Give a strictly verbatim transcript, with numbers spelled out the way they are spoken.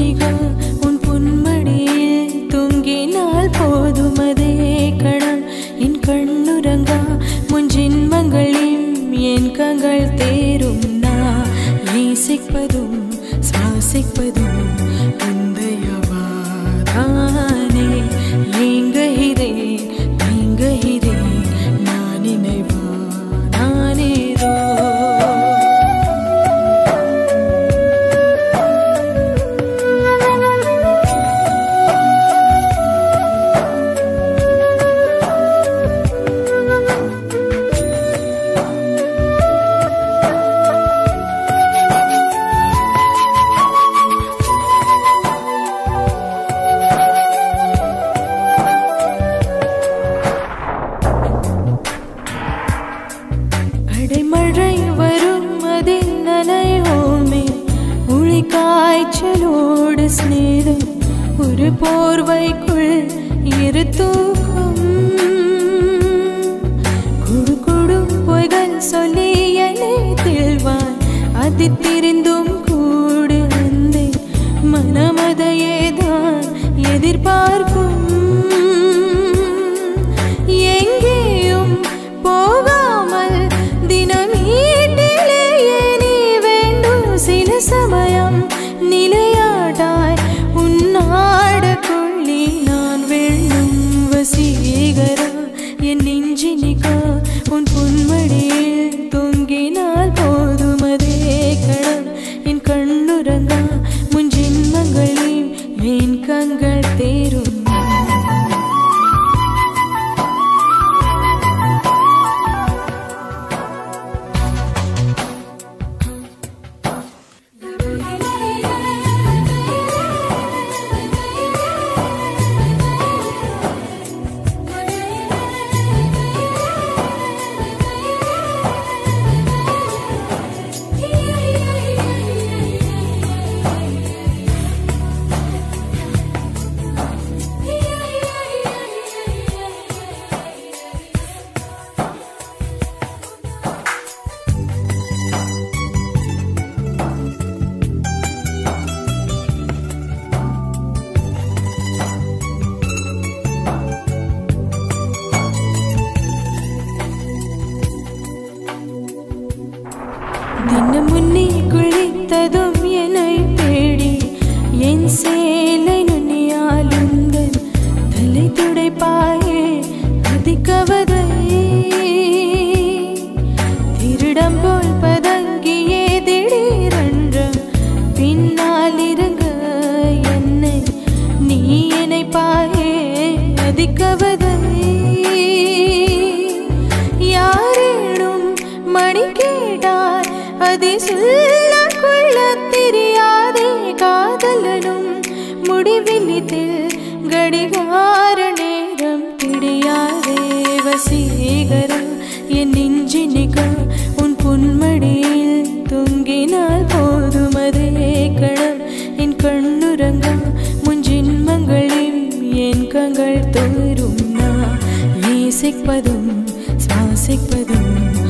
நெஞ்சினிகா உன் பொன்மடியில் தூங்கினால் போதும் அதே கணம் என் கண்ணுறங்கா முன் ஜென்மங்களில் என் கண்கள் தேரும் நான் நேசிப்பதும் சுவாசிப்பதும் உந்தையவாதானே ஏங்குகிறேன் ஏங்குகிறேன் நான் நினைவா நானேதோ மழை வரும் அதில் நனையோமே ஒளி காய்ச்சலோடு ஸ்நேகம் ஒரு போர்வைக்குள் இரு தூக்கம் குடு குடு பொய்கள் சொல்லி என்னை தில்வான் அது தெரிந்தும் கூடு வந்தே மனமதையேதான் எதிர்பார்க்கும் எங்கேயும் போகாமல் சமயம் நிலையாடாய் உன்னாட கொள்ளி நான் வெள்ளும் வசீகரா என் நெஞ்சினிகா உன் பொன்மடியில் தொங்கினால் போதும் அதே கணம் என் கண்ணுறங்கா முன் ஜென்மங்களில் என் கண்கள் தேரும் தினம் முன்னே குளித்ததும் என்னை தேடி என் சேலை நுனியாலுந்தன் தலை துடைப்பாயே அதிகவதை திருடம் போல் பதங்கியே திடீரென்ற பின்னால் இருங்க என்னை நீ என்னை பாயே அதிகவதை யாரேனும் மணி கேட்டார் அதை சொல்ல கொள்ள தெரியாதே காதலனும் முடிவிலித்தில் கடிகார நேரம் தெரியாதே வசீகரா என் நெஞ்சினிகா உன் பொன்மடியில் தொங்கினால் போதும் அதே கணம் என் கண்ணுறங்கா முன் ஜென்மங்களில் என் கண்கள் தோறும் நான் நேசிப்பதும் சுவாசிப்பதும்